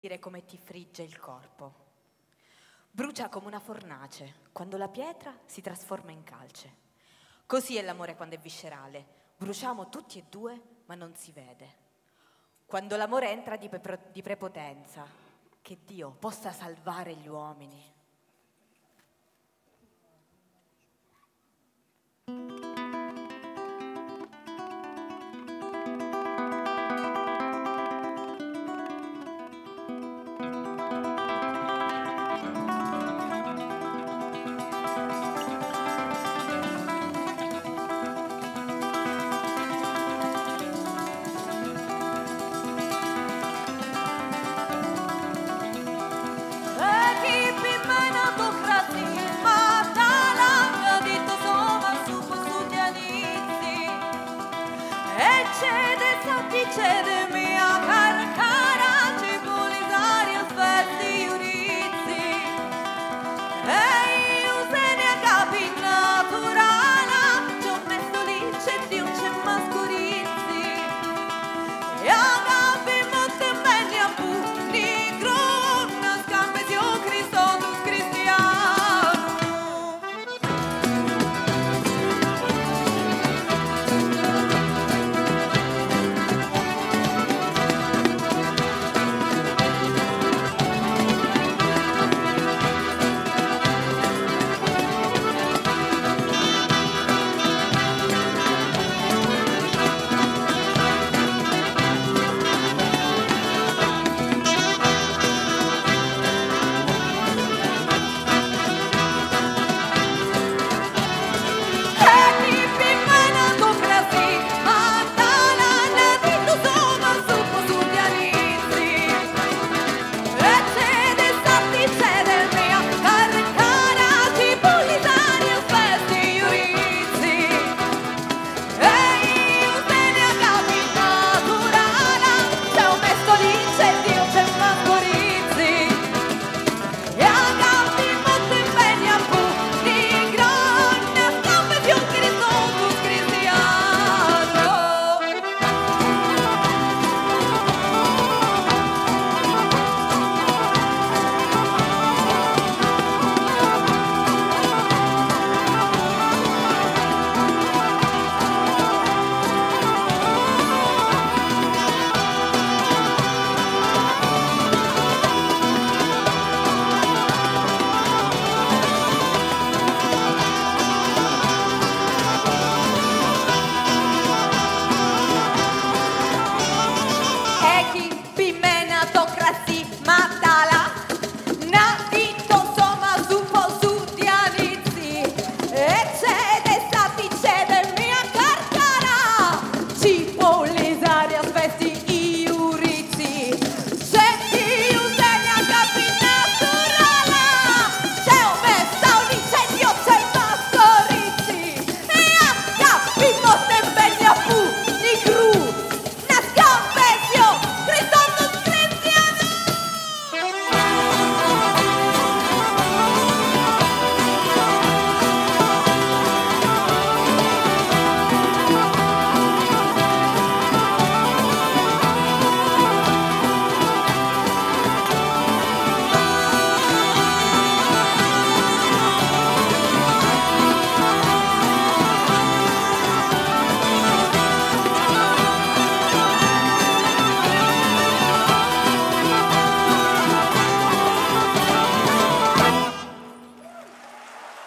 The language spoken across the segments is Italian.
dire come ti frigge il corpo. Brucia come una fornace quando la pietra si trasforma in calce. Così è l'amore quando è viscerale. Bruciamo tutti e due, ma non si vede. Quando l'amore entra di prepotenza, che Dio possa salvare gli uomini.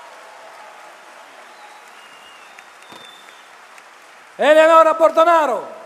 Eleonora Portonaro.